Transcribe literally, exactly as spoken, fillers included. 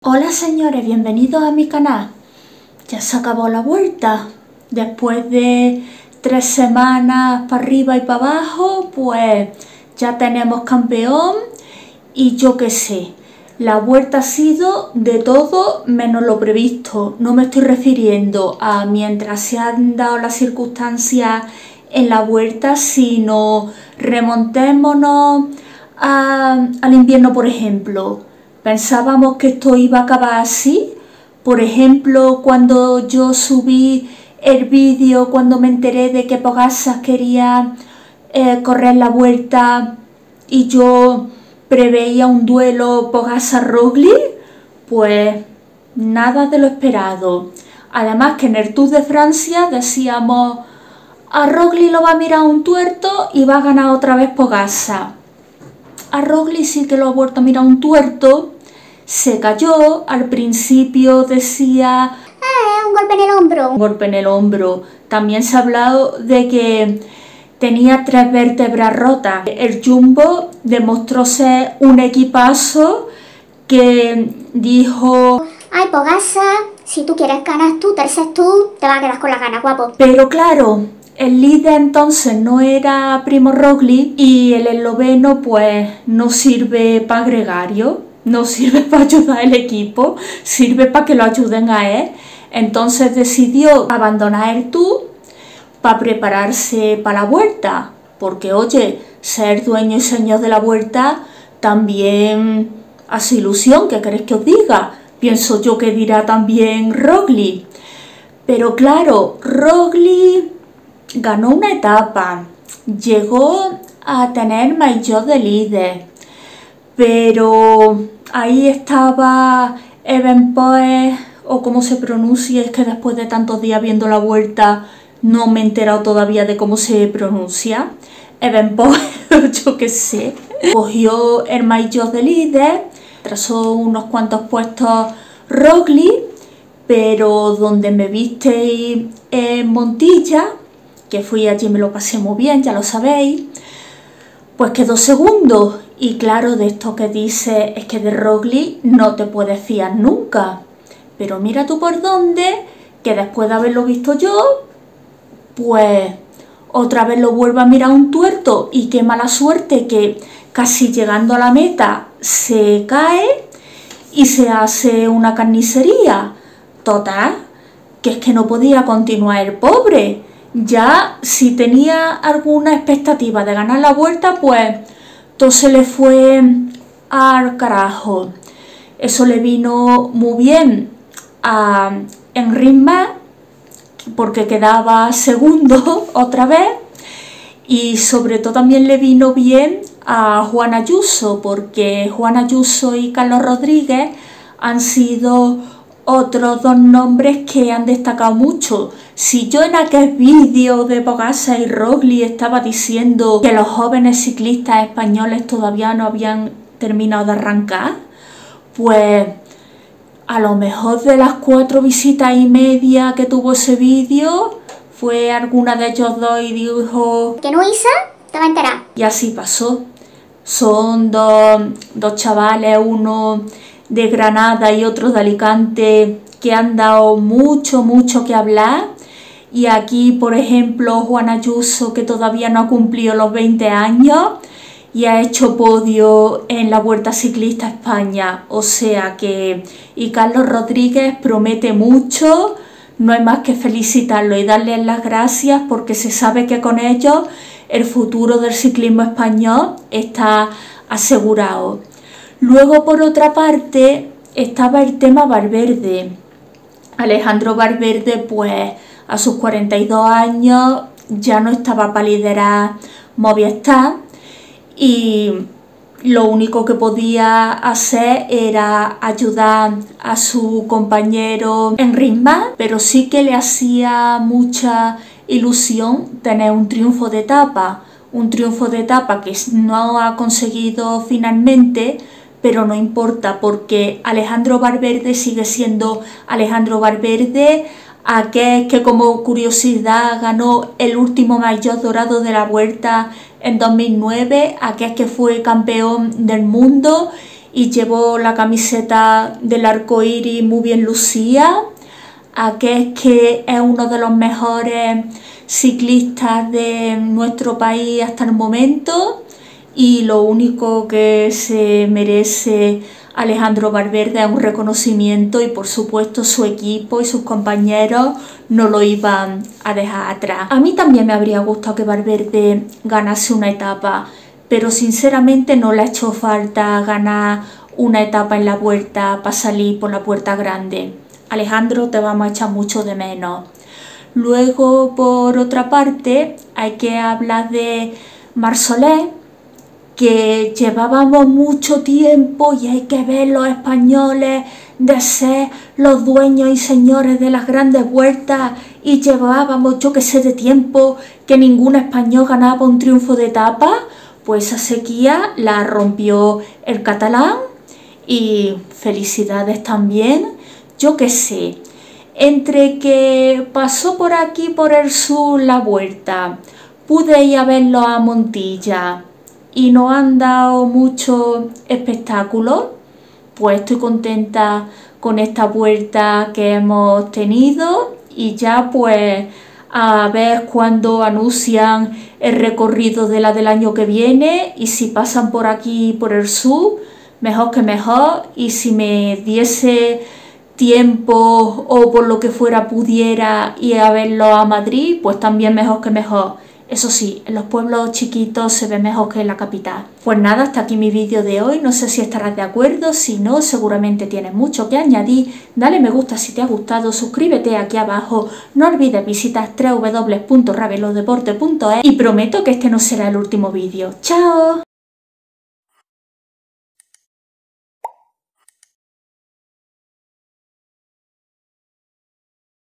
Hola señores, bienvenidos a mi canal. Ya se acabó la vuelta. Después de tres semanas para arriba y para abajo, pues ya tenemos campeón y yo qué sé. La vuelta ha sido de todo menos lo previsto. No me estoy refiriendo a mientras se han dado las circunstancias en la vuelta, sino remontémonos a, al invierno, por ejemplo. Pensábamos que esto iba a acabar así. Por ejemplo, cuando yo subí el vídeo, cuando me enteré de que Pogačar quería eh, correr la vuelta y yo preveía un duelo Pogačar-Roglič, pues nada de lo esperado. Además que en el Tour de Francia decíamos, a Roglič lo va a mirar un tuerto y va a ganar otra vez Pogačar. A Roglič sí que lo ha vuelto a mirar un tuerto. Se cayó, al principio decía Ah, un golpe en el hombro. un golpe en el hombro. También se ha hablado de que tenía tres vértebras rotas. El Jumbo demostró ser un equipazo que dijo: Ay, Pogačar, si tú quieres ganar tú, tercer tú, te vas a quedar con las ganas, guapo. Pero claro, el líder entonces no era Primož Roglič y el esloveno pues no sirve para gregario. No sirve para ayudar al equipo, sirve para que lo ayuden a él. Entonces decidió abandonar el Tour para prepararse para la vuelta. Porque, oye, ser dueño y señor de la vuelta también hace ilusión, ¿qué queréis que os diga? Pienso yo que dirá también Roglič. Pero claro, Roglič ganó una etapa, llegó a tener maillot de líder, pero ahí estaba Evenepoel, o como se pronuncia, es que después de tantos días viendo la vuelta no me he enterado todavía de cómo se pronuncia. Evenepoel, yo qué sé. Cogió el maillot de líder, trazó unos cuantos puestos Roglič, pero donde me visteis en Montilla, que fui allí y me lo pasé muy bien, ya lo sabéis, pues quedó segundo. Y claro, de esto que dice es que de Roglič no te puedes fiar nunca. Pero mira tú por dónde, que después de haberlo visto yo, pues otra vez lo vuelvo a mirar un tuerto y qué mala suerte que casi llegando a la meta se cae y se hace una carnicería. Total, que es que no podía continuar el pobre. Ya si tenía alguna expectativa de ganar la vuelta, pues todo se le fue al carajo. Eso le vino muy bien a Enric Mas, porque quedaba segundo otra vez, y sobre todo también le vino bien a Juan Ayuso, porque Juan Ayuso y Carlos Rodríguez han sido otros dos nombres que han destacado mucho. Si yo en aquel vídeo de Pogačar y Roglič estaba diciendo que los jóvenes ciclistas españoles todavía no habían terminado de arrancar, pues a lo mejor de las cuatro visitas y media que tuvo ese vídeo, fue alguna de ellos dos y dijo: Que no, Isa, te va a enterar. Y así pasó. Son dos, dos chavales, uno de Granada y otro de Alicante, que han dado mucho, mucho que hablar. Y aquí, por ejemplo, Juan Ayuso, que todavía no ha cumplido los veinte años y ha hecho podio en la Vuelta Ciclista a España. O sea que, y Carlos Rodríguez promete mucho, no hay más que felicitarlo y darles las gracias, porque se sabe que con ellos el futuro del ciclismo español está asegurado. Luego, por otra parte, estaba el tema Valverde. Alejandro Valverde, pues a sus cuarenta y dos años ya no estaba para liderar Movistar y lo único que podía hacer era ayudar a su compañero Enric Mas, pero sí que le hacía mucha ilusión tener un triunfo de etapa, un triunfo de etapa que no ha conseguido finalmente, pero no importa, porque Alejandro Valverde sigue siendo Alejandro Valverde, aquel que, como curiosidad, ganó el último maillot dorado de la Vuelta en dos mil nueve, aquel que fue campeón del mundo y llevo la camiseta del arco iris muy bien lucida, a que es que es uno de los mejores ciclistas de nuestro país hasta el momento, y lo único que se merece Alejandro Valverde es un reconocimiento, y por supuesto su equipo y sus compañeros no lo iban a dejar atrás. A mí también me habría gustado que Valverde ganase una etapa, pero sinceramente no le ha hecho falta ganar una etapa en la Vuelta para salir por la puerta grande. Alejandro, te vamos a echar mucho de menos. Luego, por otra parte, hay que hablar de Marc Soler, que llevábamos mucho tiempo, y hay que ver los españoles de ser los dueños y señores de las grandes vueltas, y llevábamos yo que sé de tiempo que ningún español ganaba un triunfo de etapa. Pues esa sequía la rompió el catalán, y felicidades también. Yo que sé, entre que pasó por aquí por el sur la Vuelta, pude ir a verlo a Montilla y no han dado mucho espectáculo, pues estoy contenta con esta Vuelta que hemos tenido, y ya pues a ver cuándo anuncian el recorrido de la del año que viene, y si pasan por aquí por el sur, mejor que mejor, y si me diese tiempo o por lo que fuera pudiera ir a verlo a Madrid, pues también mejor que mejor. Eso sí, en los pueblos chiquitos se ve mejor que en la capital. Pues nada, hasta aquí mi vídeo de hoy. No sé si estarás de acuerdo, si no, seguramente tienes mucho que añadir. Dale me gusta si te ha gustado, suscríbete aquí abajo. No olvides visitar doble u doble u doble u punto ravelodeporte punto es, y prometo que este no será el último vídeo. ¡Chao!